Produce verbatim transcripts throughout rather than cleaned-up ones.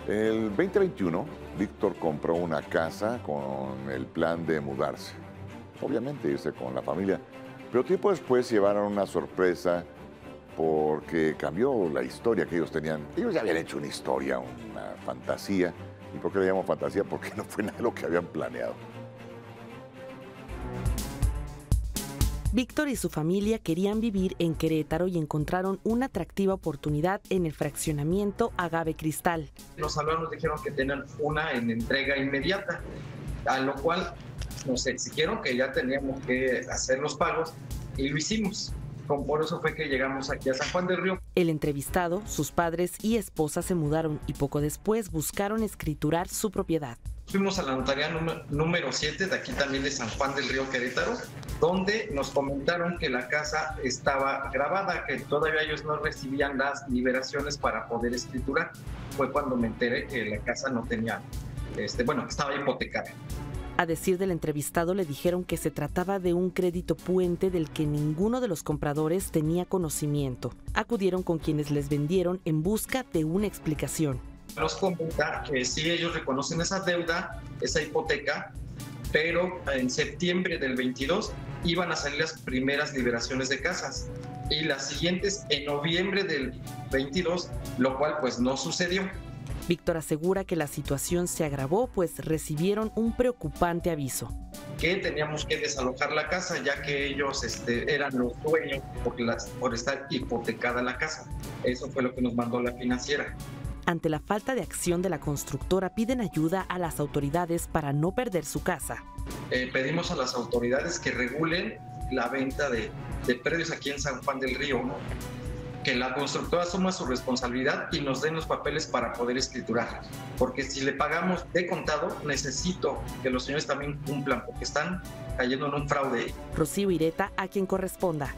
En el veinte veintiuno, Víctor compró una casa con el plan de mudarse. Obviamente irse con la familia, pero tiempo después llevaron una sorpresa porque cambió la historia que ellos tenían. Ellos ya habían hecho una historia, una fantasía. ¿Y por qué le llamo fantasía? Porque no fue nada de lo que habían planeado. Víctor y su familia querían vivir en Querétaro y encontraron una atractiva oportunidad en el fraccionamiento Agave Cristal. Nos hablaron, nos dijeron que tenían una en entrega inmediata, a lo cual nos exigieron que ya teníamos que hacer los pagos y lo hicimos. Por eso fue que llegamos aquí a San Juan del Río. El entrevistado, sus padres y esposa se mudaron y poco después buscaron escriturar su propiedad. Fuimos a la notaría número siete de aquí también de San Juan del Río, Querétaro, donde nos comentaron que la casa estaba grabada, que todavía ellos no recibían las liberaciones para poder escriturar. Fue cuando me enteré que la casa no tenía, este, bueno, que estaba hipotecada. A decir del entrevistado, le dijeron que se trataba de un crédito puente del que ninguno de los compradores tenía conocimiento. Acudieron con quienes les vendieron en busca de una explicación. Nos comenta que sí, ellos reconocen esa deuda, esa hipoteca, pero en septiembre del veintidós iban a salir las primeras liberaciones de casas y las siguientes en noviembre del veintidós, lo cual pues no sucedió. Víctor asegura que la situación se agravó pues recibieron un preocupante aviso. Que teníamos que desalojar la casa ya que ellos este, eran los dueños por, las, por estar hipotecada la casa. Eso fue lo que nos mandó la financiera. Ante la falta de acción de la constructora, piden ayuda a las autoridades para no perder su casa. Eh, pedimos a las autoridades que regulen la venta de, de predios aquí en San Juan del Río, ¿no? Que la constructora asuma su responsabilidad y nos den los papeles para poder escriturar. Porque si le pagamos de contado, necesito que los señores también cumplan, porque están cayendo en un fraude. Rocío Ireta, a quien corresponda.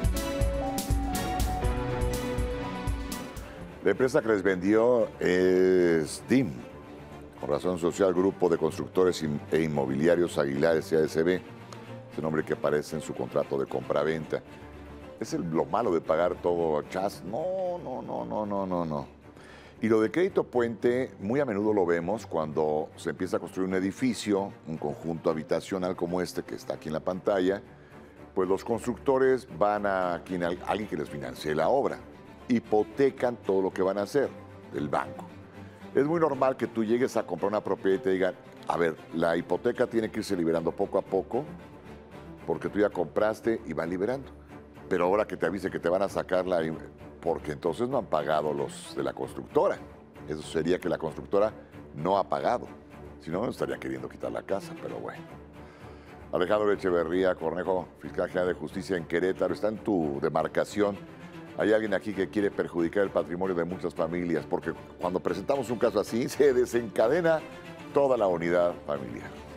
La empresa que les vendió es D I M, con razón social Grupo de Constructores e Inmobiliarios Aguilar S A S B, es el nombre que aparece en su contrato de compraventa. Es el, lo malo de pagar todo chas. No, no, no, no, no, no, no. Y lo de crédito puente, muy a menudo lo vemos cuando se empieza a construir un edificio, un conjunto habitacional como este que está aquí en la pantalla, pues los constructores van a quien, a alguien que les financie la obra, hipotecan todo lo que van a hacer del banco. Es muy normal que tú llegues a comprar una propiedad y te digan, a ver, la hipoteca tiene que irse liberando poco a poco porque tú ya compraste y van liberando. Pero ahora que te avise que te van a sacar la... porque entonces no han pagado los de la constructora. Eso sería que la constructora no ha pagado. Si no, estaría queriendo quitar la casa, pero bueno. Alejandro Echeverría Cornejo, fiscal general de justicia en Querétaro, está en tu demarcación. Hay alguien aquí que quiere perjudicar el patrimonio de muchas familias, porque cuando presentamos un caso así, se desencadena toda la unidad familiar.